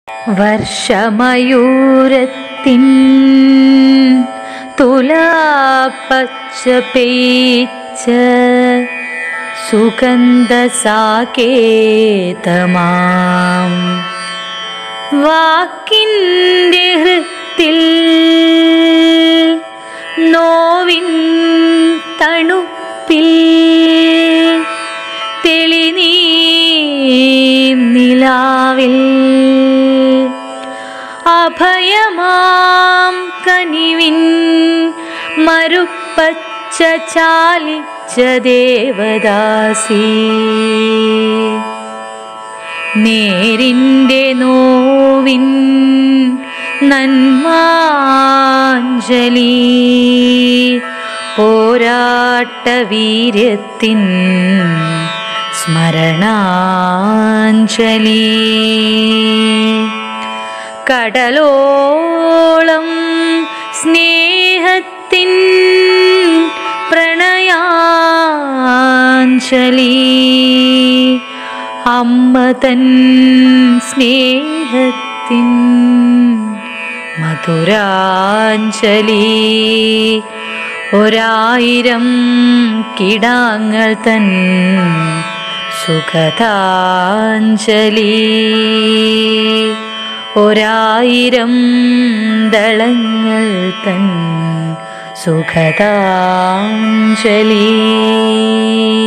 വർഷമയൂരത്തിൻ തുലാപ്പച്ച പെയ്ച്ച സുഗന്ധസാകേതമാം വാക്കിൻ്റെ ഹൃത്തിൽ നോവിൻ തണുപ്പിൽ തെളിനീലാവിൽ അഭയമാം കനിവിൻ മരുപ്പച്ച ചാലിച്ച ദേവദാസി നേരിൻ്റെ നോവിൻ നന്മാഞ്ജലി പോരാട്ടവീര്യത്തിൻ സ്മരണാഞ്ജലി കടലോളം സ്നേഹത്തിൻ പ്രണയാഞ്ജലി അമ്മ തൻ സ്നേഹത്തിൻ മധുരാഞ്ജലി ഒരായിരം കിടാങ്ങൾ തൻ സുഖദാഞ്ജലി ഒരായിരം ദളങ്ങൾ തൻ സുഖദാഞ്ജലി.